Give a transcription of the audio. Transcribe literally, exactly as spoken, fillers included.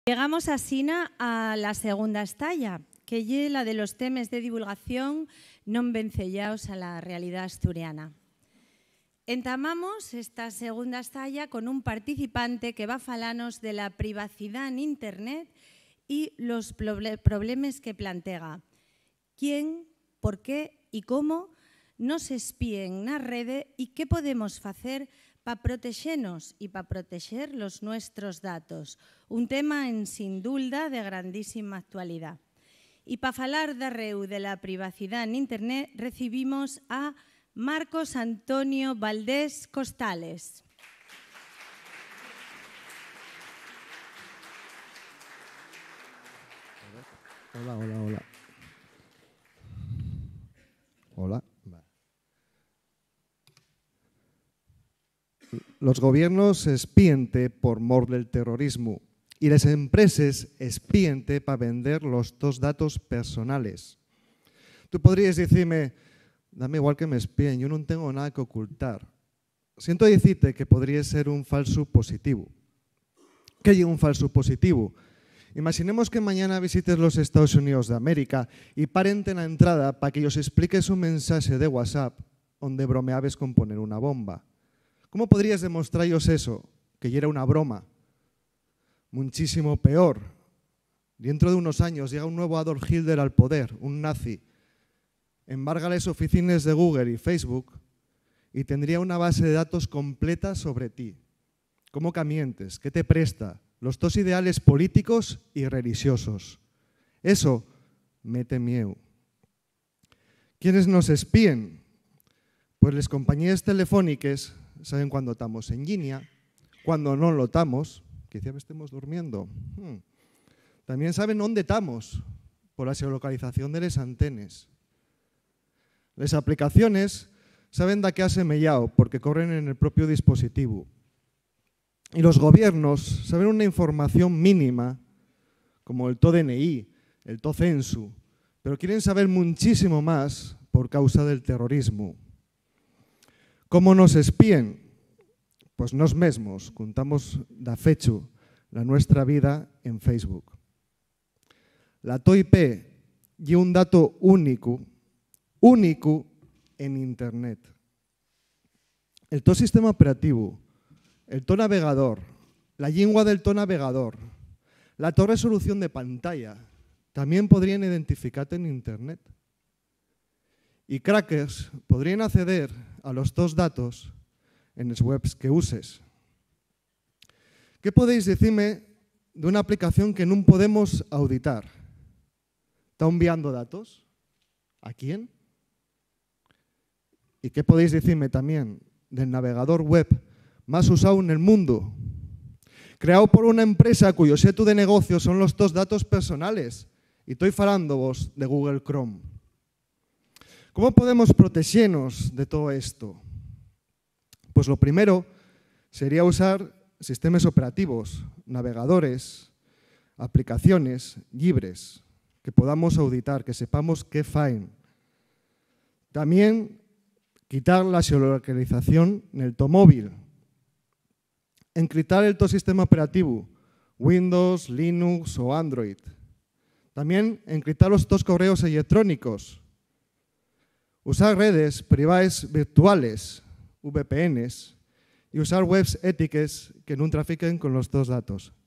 Llegamos asina a la segunda estalla, que lle la de los temas de divulgación non vencellaos a la realidad asturiana. Entamamos esta segunda estalla con un participante que va a falarnos de la privacidad en Internet y los problemas que plantea. ¿Quién, por qué y cómo nos espíen na rede y qué podemos facer para protegernos y para proteger los nuestros datos? Un tema en sin duda de grandísima actualidad. Y para falar de arreu de la privacidad en Internet recibimos a Marcos Antonio Valdés Costales. Hola, hola, hola. Hola. Los gobiernos espíente por mor del terrorismo y las empresas espíente para vender los dos datos personales. Tú podrías decirme, dame igual que me espíen, yo no tengo nada que ocultar. Siento decirte que podría ser un falso positivo. ¿Qué es un falso positivo? Imaginemos que mañana visites los Estados Unidos de América y parente en la entrada para que os expliques un mensaje de WhatsApp donde bromeabes con poner una bomba. ¿Cómo podrías demostraros eso? Que ya era una broma. Muchísimo peor. Dentro de unos años llega un nuevo Adolf Hitler al poder, un nazi. Embarga las oficinas de Google y Facebook y tendría una base de datos completa sobre ti. ¿Cómo camientes? ¿Qué te presta? Los dos ideales políticos y religiosos. Eso mete miedo. ¿Quiénes nos espíen? Pues las compañías telefónicas saben cuándo estamos en línea, cuando no lo estamos, quizá estemos durmiendo. Hmm. También saben dónde estamos, por la geolocalización de las antenas. Las aplicaciones saben de qué has semellado, porque corren en el propio dispositivo. Y los gobiernos saben una información mínima, como el to D N I, el to censu, pero quieren saber muchísimo más por causa del terrorismo. ¿Cómo nos espíen? Pues nos mesmos contamos da fecho la nuestra vida en Facebook. La T O I P y un dato único, único en Internet. El to sistema operativo, el to navegador, la lengua del to navegador, la to resolución de pantalla, también podrían identificarte en Internet. Y crackers podrían acceder a los dos datos en las webs que uses. ¿Qué podéis decirme de una aplicación que no podemos auditar? ¿Está enviando datos? ¿A quién? ¿Y qué podéis decirme también del navegador web más usado en el mundo? Creado por una empresa cuyo objeto de negocio son los dos datos personales. Y estoy falándoos de Google Chrome. ¿Cómo podemos protegernos de todo esto? Pues lo primero sería usar sistemas operativos, navegadores, aplicaciones libres, que podamos auditar, que sepamos qué faen. También quitar la geolocalización en el to móvil. Encriptar el to sistema operativo, Windows, Linux o Android. También encriptar los dos correos electrónicos. Usar redes privadas virtuales, V P Ns, y usar webs éticas que no trafiquen con los dos datos.